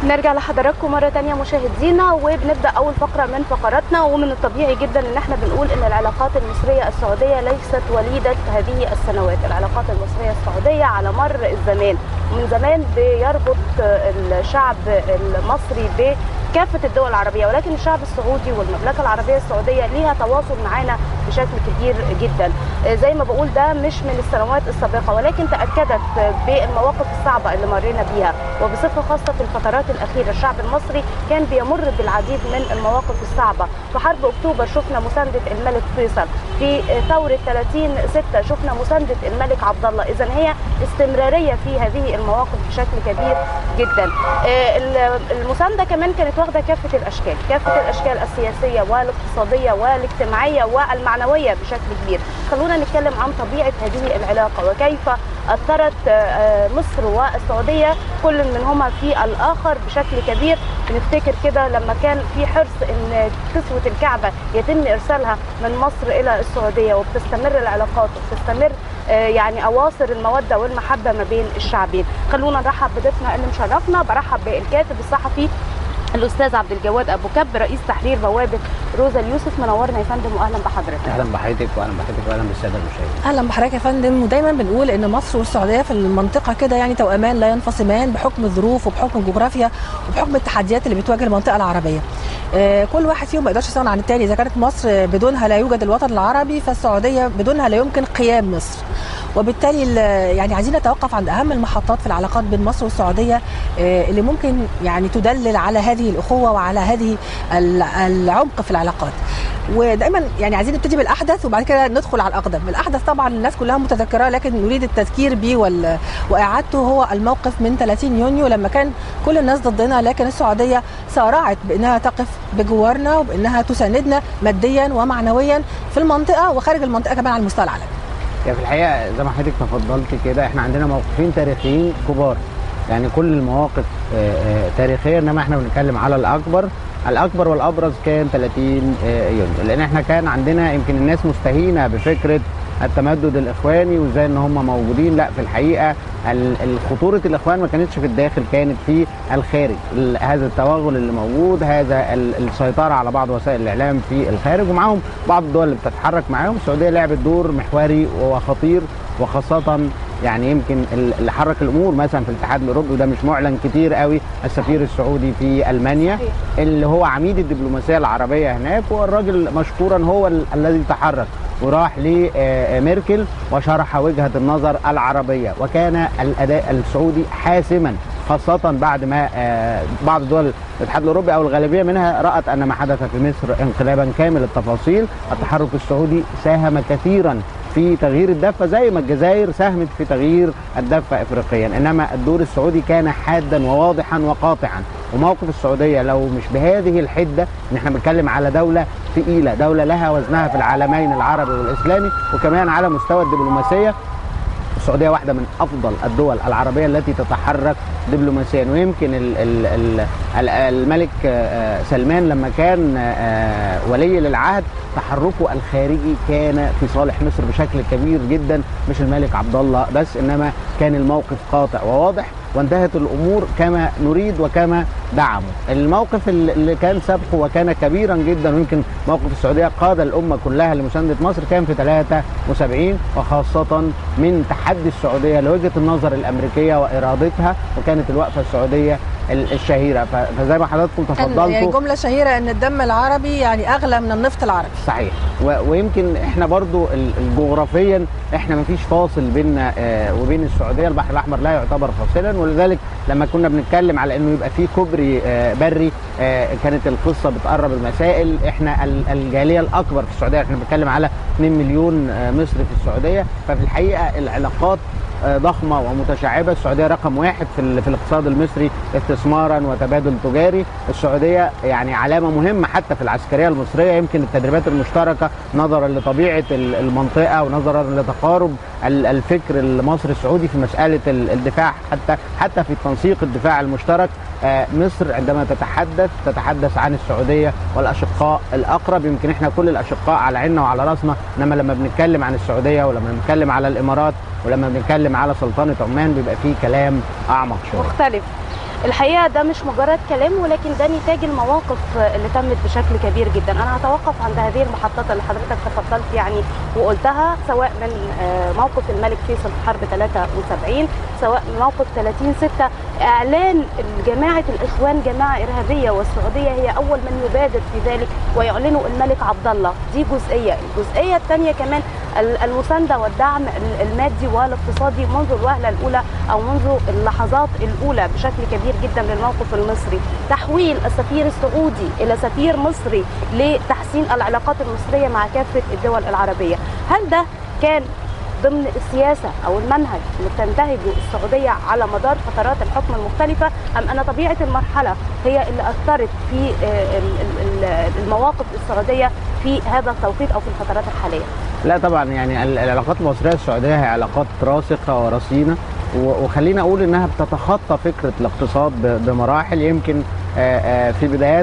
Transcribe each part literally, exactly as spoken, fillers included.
نرجع لحضراتكم مرة تانية مشاهدينا، وبنبدأ أول فقرة من فقراتنا. ومن الطبيعي جدا إن احنا بنقول إن العلاقات المصرية السعودية ليست وليدة هذه السنوات. العلاقات المصرية السعودية على مر الزمان ومن زمان بيربط الشعب المصري ب كافة الدول العربية، ولكن الشعب السعودي والمملكة العربية السعودية ليها تواصل معانا بشكل كبير جدا. زي ما بقول ده مش من السنوات السابقة، ولكن تأكدت بالمواقف الصعبة اللي مرينا بيها، وبصفة خاصة في الفترات الأخيرة الشعب المصري كان بيمر بالعديد من المواقف الصعبة. في حرب أكتوبر شفنا مساندة الملك فيصل، في ثورة ثلاثين ستة شفنا مساندة الملك عبد الله. إذن هي استمرارية في هذه المواقف بشكل كبير جدا. المساندة كمان كانت واخدة كافة الأشكال، كافة الأشكال السياسية والاقتصادية والاجتماعية والمعنوية بشكل كبير. خلونا نتكلم عن طبيعة هذه العلاقة وكيف أثرت مصر والسعودية كل منهما في الآخر بشكل كبير. بنفتكر كده لما كان في حرص ان كسوة الكعبة يتم ارسالها من مصر الى السعودية، وبتستمر العلاقات وبتستمر يعني اواصر المودة والمحبة ما بين الشعبين. خلونا نرحب بضيفنا اللي مشرفنا. برحب بالكاتب الصحفي الاستاذ عبد الجواد ابو كب، رئيس تحرير بوابه روزا اليوسف. منورنا يا فندم واهلا بحضرتك. اهلا بحضرتك واهلا بحضرتك واهلا بالساده المشاهدين. اهلا بحضرتك يا فندم. ودايما بنقول ان مصر والسعوديه في المنطقه كده يعني توأمان لا ينفصمان بحكم الظروف وبحكم الجغرافيا وبحكم التحديات اللي بتواجه المنطقه العربيه. آه كل واحد فيهم ما يقدرش يستغنى عن الثاني. اذا كانت مصر بدونها لا يوجد الوطن العربي، فالسعوديه بدونها لا يمكن قيام مصر. وبالتالي يعني عايزين نتوقف عند اهم المحطات في العلاقات بين مصر والسعوديه اللي ممكن يعني تدلل على هذه الاخوه وعلى هذه العمق في العلاقات. ودايما يعني عايزين نبتدي بالاحدث وبعد كده ندخل على الاقدم. الاحدث طبعا الناس كلها متذكره، لكن نريد التذكير به واعادته. هو الموقف من ثلاثين يونيو لما كان كل الناس ضدنا، لكن السعوديه سارعت بانها تقف بجوارنا وبانها تساندنا ماديا ومعنويا في المنطقه وخارج المنطقه كمان على المستوى العالمي. يعني في الحقيقه زي ما حضرتك تفضلت كده احنا عندنا موقفين تاريخيين كبار، يعني كل المواقف تاريخيه، انما احنا بنتكلم على الاكبر. الاكبر والابرز كان ثلاثين يونيو، لان احنا كان عندنا يمكن الناس مستهينه بفكره التمدد الاخواني وازاي ان هم موجودين. لا، في الحقيقه خطوره الاخوان ما كانتش في الداخل، كانت في الخارج. هذا التوغل اللي موجود، هذا السيطره على بعض وسائل الاعلام في الخارج، ومعاهم بعض الدول اللي بتتحرك معاهم. السعوديه لعبت دور محوري وخطير، وخاصه يعني يمكن اللي حرك الامور مثلا في الاتحاد الاوروبي، وده مش معلن كتير قوي، السفير السعودي في المانيا اللي هو عميد الدبلوماسيه العربيه هناك. والراجل مشكورا هو الذي تحرك وراح لميركل وشرح وجهه النظر العربيه، وكان الاداء السعودي حاسما، خاصه بعد ما بعض دول الاتحاد الاوروبي او الغالبيه منها رات ان ما حدث في مصر انقلابا كامل التفاصيل. التحرك السعودي ساهم كثيرا في تغيير الدفه، زي ما الجزائر ساهمت في تغيير الدفه افريقيا، انما الدور السعودي كان حادا وواضحا وقاطعا. وموقف السعوديه لو مش بهذه الحده، ان احنا بنتكلم على دوله ثقيله، دوله لها وزنها في العالمين العربي والاسلامي، وكمان على مستوى الدبلوماسيه. السعوديه واحده من افضل الدول العربيه التي تتحرك دبلوماسيا. ويمكن ال ال ال الملك سلمان لما كان ولي للعهد تحركه الخارجي كان في صالح مصر بشكل كبير جدا، مش الملك عبد الله بس، انما كان الموقف قاطع وواضح، وانتهت الامور كما نريد وكما دعموا. الموقف اللي كان سابقه وكان كبيرا جدا، ويمكن موقف السعوديه قاد الامه كلها لمسانده مصر، كان في ثلاثة وسبعين، وخاصه من تحدي السعوديه لوجهه النظر الامريكيه وارادتها، وكانت الوقفه السعوديه الشهيره. فزي ما حضراتكم تفضلتوا يعني جمله شهيره ان الدم العربي يعني اغلى من النفط العربي. صحيح. ويمكن احنا برضو جغرافيا احنا ما فيش فاصل بيننا وبين السعوديه، البحر الاحمر لا يعتبر فاصلا. ولذلك لما كنا بنتكلم على انه يبقى في كوبري بري، كانت القصه بتقرب المسائل. احنا الجاليه الاكبر في السعوديه، احنا بنتكلم على اثنين مليون مصري في السعوديه، ففي الحقيقه العلاقات ضخمه ومتشعبه. السعوديه رقم واحد في, في الاقتصاد المصري استثمارا وتبادل تجاري. السعوديه يعني علامه مهمه حتى في العسكريه المصريه. يمكن التدريبات المشتركه نظرا لطبيعه المنطقه ونظرا لتقارب الفكر المصري السعودي في مساله الدفاع، حتى حتى في تنسيق الدفاع المشترك. مصر عندما تتحدث تتحدث عن السعوديه والاشقاء الاقرب. يمكن احنا كل الاشقاء على عيننا وعلى راسنا، انما لما بنتكلم عن السعوديه ولما بنتكلم على الامارات ولما بنتكلم على سلطنه عمان بيبقى فيه كلام اعمق شويه مختلف. الحقيقه ده مش مجرد كلام، ولكن ده نتاج المواقف اللي تمت بشكل كبير جدا. انا هتوقف عند هذه المحطات اللي حضرتك تفضلت يعني وقلتها، سواء من موقف الملك فيصل في حرب ثلاثة وسبعين، سواء موقف ثلاثين ستة، اعلان جماعه الاخوان جماعه ارهابيه، والسعوديه هي اول من يبادر في ذلك ويعلنوا الملك عبد الله. دي جزئيه. الجزئيه الثانيه كمان المسانده والدعم المادي والاقتصادي منذ الوهله الاولى او منذ اللحظات الاولى بشكل كبير جدا للموقف المصري. تحويل السفير السعودي الى سفير مصري لتحسين العلاقات المصريه مع كافه الدول العربيه. هل ده كان ضمن السياسه او المنهج اللي بتنتهجه السعوديه على مدار فترات الحكم المختلفه، ام ان طبيعه المرحله هي اللي اثرت في المواقف السعوديه في هذا التوقيت او في الفترات الحاليه؟ لا طبعا، يعني العلاقات المصريه السعوديه هي علاقات راسخه ورصينه، وخلينا اقول انها بتتخطى فكره الاقتصاد بمراحل. يمكن في بدايات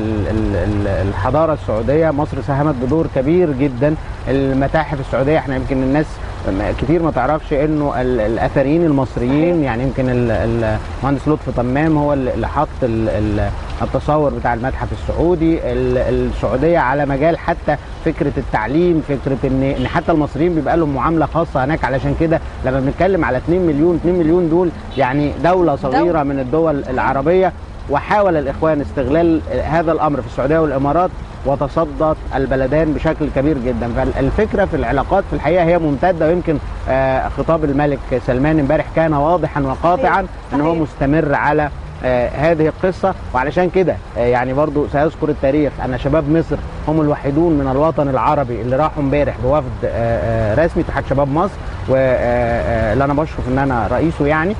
الحضاره السعوديه مصر ساهمت بدور كبير جدا. المتاحف السعوديه، احنا يمكن الناس كتير ما تعرفش انه الاثريين المصريين، يعني يمكن المهندس لطفي طمام هو اللي حط التصور بتاع المتحف السعودي. السعوديه على مجال حتى فكره التعليم، فكره ان ان حتى المصريين بيبقى لهم معامله خاصه هناك. علشان كده لما بنتكلم على اتنين مليون، اتنين مليون دول يعني دوله صغيره دول. من الدول العربيه. وحاول الاخوان استغلال هذا الامر في السعوديه والامارات، وتصدت البلدان بشكل كبير جدا. فالفكره في العلاقات في الحقيقه هي ممتده، ويمكن خطاب الملك سلمان امبارح كان واضحا وقاطعا ان هو مستمر على هذه القصه. وعلشان كده يعني برضو سيذكر التاريخ ان شباب مصر هم الوحيدون من الوطن العربي اللي راحوا امبارح بوفد رسمي اتحاد شباب مصر، واللي انا بشرف ان انا رئيسه. يعني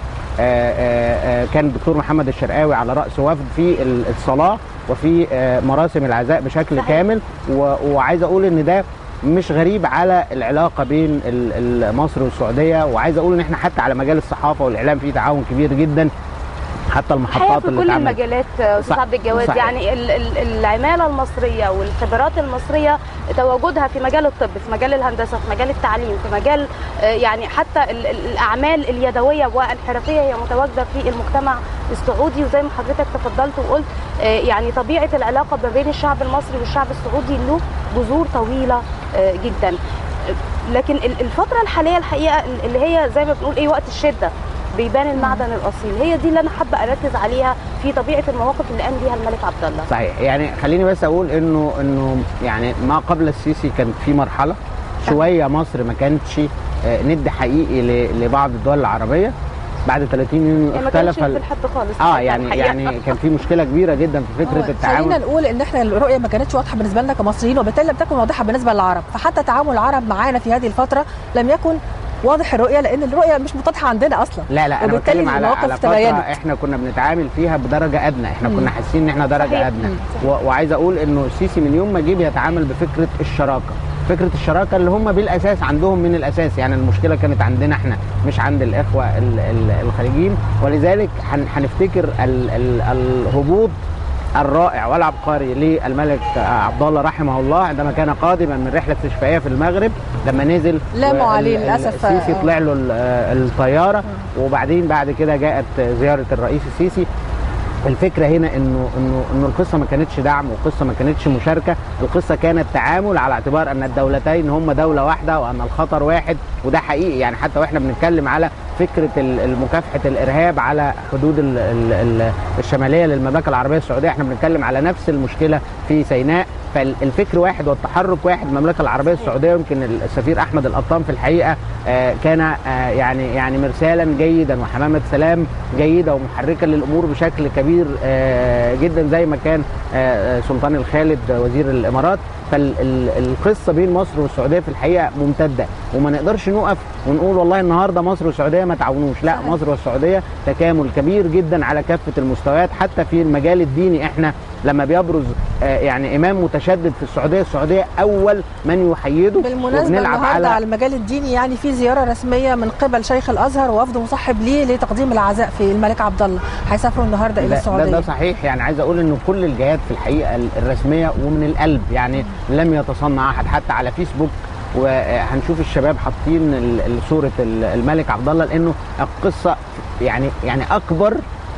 كان الدكتور محمد الشرقاوي على راس وفد في الصلاه وفي مراسم العزاء بشكل صحيح. كامل. وعايز اقول ان ده مش غريب على العلاقه بين مصر والسعوديه. وعايز اقول ان احنا حتى على مجال الصحافه والاعلام في تعاون كبير جدا، حتى المحطات اللي في كل المجالات. استاذ عبد الجواد، صحيح. يعني العماله المصريه والخبرات المصريه تواجدها في مجال الطب، في مجال الهندسه، في مجال التعليم، في مجال يعني حتى الاعمال اليدويه والحرفيه هي متواجده في المجتمع السعودي. وزي ما حضرتك تفضلت وقلت يعني طبيعه العلاقه ما بين الشعب المصري والشعب السعودي له جذور طويله جدا. لكن الفتره الحاليه الحقيقه اللي هي زي ما بنقول ايه وقت الشده بيبان المعدن الاصيل، هي دي اللي انا حابه اركز عليها في طبيعه المواقف اللي قام بيها الملك عبد الله. صحيح. يعني خليني بس اقول انه انه يعني ما قبل السيسي كانت في مرحله شويه مصر ما كانتش ند حقيقي لبعض الدول العربيه. بعد ثلاثين يوم اختلف ما كانش الحد خالص. اه يعني يعني كان في مشكله كبيره جدا في فكره التعامل. خلينا نقول ان احنا الرؤيه ما كانتش واضحه بالنسبه لنا كمصريين، وبالتالي لم تكن واضحه بالنسبه للعرب. فحتى تعامل العرب معانا في هذه الفتره لم يكن واضح الرؤيه، لان الرؤيه مش متضحه عندنا اصلا. لا لا انا بتكلم على على فتره احنا كنا بنتعامل فيها بدرجه ادنى، احنا مم. كنا حاسين ان احنا درجه صحيح. ادنى. وعايز اقول انه السيسي من يوم ما جه بيتعامل بفكره الشراكه، فكره الشراكه اللي هم بالاساس عندهم من الاساس. يعني المشكله كانت عندنا احنا مش عند الاخوه الخليجيين. ولذلك هنفتكر الهبوط الرائع والعبقري للملك عبد الله رحمه الله عندما كان قادما من رحله استشفائيه في المغرب، لما نزل لاموا عليه للاسف السيسي طلع له الطياره. وبعدين بعد كده جاءت زياره الرئيس السيسي. الفكره هنا انه انه انه القصه ما كانتش دعم، والقصه ما كانتش مشاركه، القصه كانت تعامل على اعتبار ان الدولتين هم دوله واحده وان الخطر واحد. وده حقيقي. يعني حتى واحنا بنتكلم على فكره مكافحه الارهاب على حدود ال ال الشماليه للمملكه العربيه السعوديه، احنا بنتكلم على نفس المشكله في سيناء. فالفكر واحد والتحرك واحد. المملكه العربيه السعوديه يمكن السفير احمد القطان في الحقيقه كان يعني يعني مرسالا جيدا وحمامه سلام جيده ومحركه للامور بشكل كبير جدا، زي ما كان سلطان الخالد وزير الامارات. فالقصه بين مصر والسعوديه في الحقيقه ممتده، وما نقدرش نقف ونقول والله النهارده مصر والسعوديه ما تعاونوش. لا، مصر والسعوديه تكامل كبير جدا على كافه المستويات. حتى في المجال الديني احنا لما بيبرز يعني امام متشدد في السعوديه، السعوديه اول من يحيده. بالمناسبه النهارده على... على المجال الديني يعني في زياره رسميه من قبل شيخ الازهر ووفد مصاحب ليه لتقديم العزاء في الملك عبد الله، هيسافروا النهارده الى السعوديه. ده, ده صحيح. يعني عايز اقول انه كل الجهات في الحقيقه الرسميه ومن القلب، يعني لم يتصنع احد. حتى على فيسبوك وهنشوف الشباب حاطين صوره الملك عبد الله، لانه القصه يعني يعني اكبر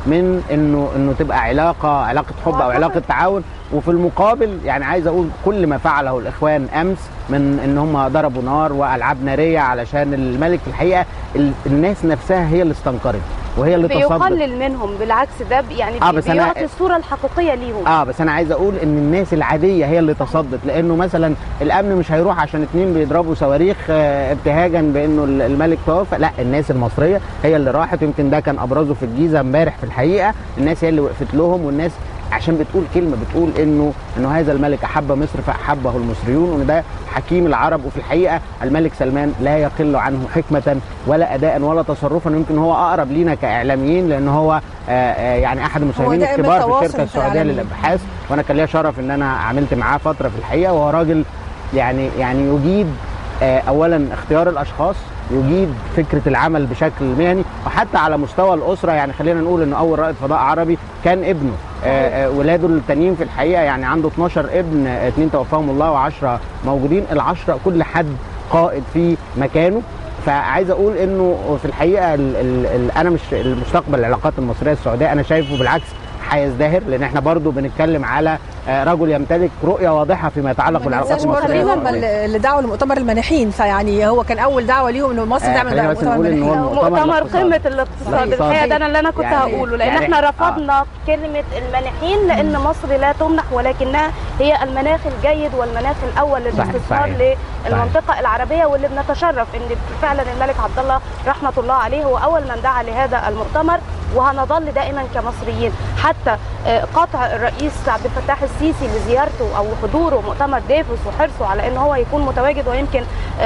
من انه انه تبقى علاقه علاقه حب او علاقه تعاون. وفي المقابل يعني عايز اقول كل ما فعله الاخوان امس من ان هم ضربوا نار والعاب ناريه علشان الملك، في الحقيقه الناس نفسها هي اللي استنكرت وهي اللي تصدت. بيقلل منهم بالعكس، ده يعني آه بس بيعطي أنا الصوره الحقيقيه ليهم. اه بس انا عايز اقول ان الناس العاديه هي اللي تصدت، لانه مثلا الامن مش هيروح عشان اتنين بيضربوا صواريخ آه ابتهاجا بانه الملك توفى، لا الناس المصريه هي اللي راحت. يمكن ده كان ابرزه في الجيزه امبارح. في الحقيقه الناس هي اللي وقفت لهم، والناس عشان بتقول كلمه بتقول انه انه هذا الملك احب مصر فاحبه المصريون، وان ده حكيم العرب. وفي الحقيقه الملك سلمان لا يقل عنه حكمه ولا اداء ولا تصرفا، يمكن هو اقرب لينا كاعلاميين لان هو آآ يعني احد المساهمين الكبار في الشركه السعوديه للابحاث، وانا كان ليا شرف ان انا عملت معاه فتره في الحقيقه. وهو راجل يعني يعني يجيد اولا اختيار الاشخاص، يجيد فكره العمل بشكل مهني، وحتى على مستوى الاسره. يعني خلينا نقول ان اول رائد فضاء عربي كان ابنه. آه ولاده التانيين في الحقيقه يعني عنده اتناشر ابن، اثنين توفاهم الله وعشرة موجودين، العشرة كل حد قائد في مكانه. فعايز اقول انه في الحقيقه ال ال ال انا مش المستقبل العلاقات المصريه السعوديه انا شايفه بالعكس هيزدهر، لان احنا برضو بنتكلم على رجل يمتلك رؤيه واضحه فيما يتعلق بالعلاقات المصريه. اللي دعوا لمؤتمر المانحين، فيعني هو كان اول دعوه ليهم ان مصر تعمل آه مؤتمر المانحين، مؤتمر قمه الاقتصاد. الحقيقه ده انا اللي انا كنت يعني هقوله، لان يعني احنا رفضنا آه. كلمه المانحين لان مصر لا تمنح، ولكنها هي المناخ الجيد والمناخ الاول للاستثمار للمنطقه العربيه، واللي بنتشرف ان فعلا الملك عبد الله رحمه الله عليه هو اول من دعا لهذا المؤتمر، وهنظل دائما كمصريين. حتى قطع الرئيس عبد الفتاح السيسي لزيارته او حضوره مؤتمر ديفوس وحرصه على ان هو يكون متواجد، ويمكن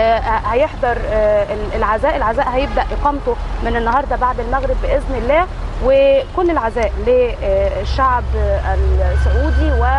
هيحضر العزاء العزاء هيبدا اقامته من النهارده بعد المغرب باذن الله. وكل العزاء للشعب السعودي و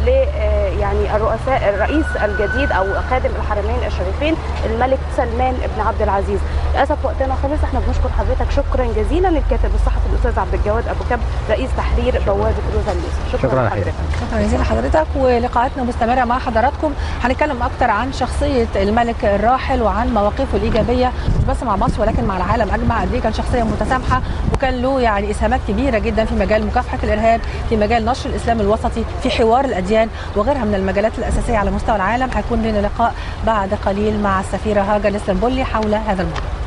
يعني الرؤساء الرئيس الجديد او خادم الحرمين الشريفين الملك سلمان بن عبد العزيز. للاسف وقتنا خلص، احنا بنشكر حضرتك شكرا جزيلا الكاتب الصحفي الاستاذ عبد الجواد ابو كب رئيس تحرير بوابه روزا اليوسف. شكرا, شكرا لحضرتك. شكرا جزيلا لحضرتك، ولقاءاتنا مستمره مع حضراتكم. هنتكلم اكتر عن شخصيه الملك الراحل وعن مواقفه الايجابيه مش بس مع مصر ولكن مع العالم اجمع. قد ايه كان شخصيه متسامحه وكان له يعني اسهامات كبيره جدا في مجال مكافحه الارهاب، في مجال نشر الاسلام الوسطي، في حوار الاديان وغيرها من المجالات الاساسيه على مستوى العالم. هيكون لنا لقاء بعد قليل مع السفيره هاجر الاسطنبولي حول هذا الموضوع.